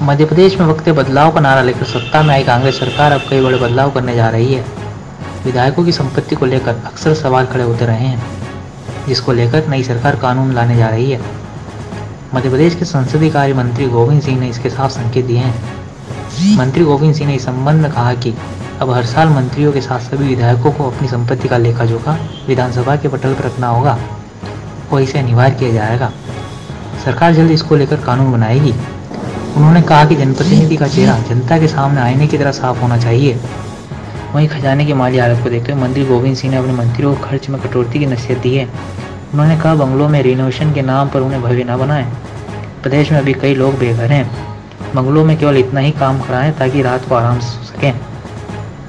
मध्य प्रदेश में वक्त बदलाव का नारा लेकर सत्ता में आई कांग्रेस सरकार अब कई बड़े बदलाव करने जा रही है। विधायकों की संपत्ति को लेकर अक्सर सवाल खड़े होते रहे हैं, जिसको लेकर नई सरकार कानून लाने जा रही है। मध्य प्रदेश के संसदीय कार्य मंत्री गोविंद सिंह ने इसके साफ संकेत दिए हैं। मंत्री गोविंद सिंह ने इस संबंध में कहा कि अब हर साल मंत्रियों के साथ सभी विधायकों को अपनी संपत्ति का लेखा जोखा विधानसभा के पटल पर रखना होगा और इसे अनिवार्य किया जाएगा। सरकार जल्द इसको लेकर कानून बनाएगी। उन्होंने कहा कि जनप्रतिनिधि का चेहरा जनता के सामने आईने की तरह साफ होना चाहिए। वहीं खजाने की माली हालत को देखते हुए मंत्री गोविंद सिंह ने अपने मंत्रियों को खर्च में कटौती की नसीहत दी है। उन्होंने कहा, बंगलों में रिनोवेशन के नाम पर उन्हें भव्य न बनाएं। प्रदेश में अभी कई लोग बेघर हैं। बंगलों में केवल इतना ही काम कराएं ताकि रात को आराम से सो सकें।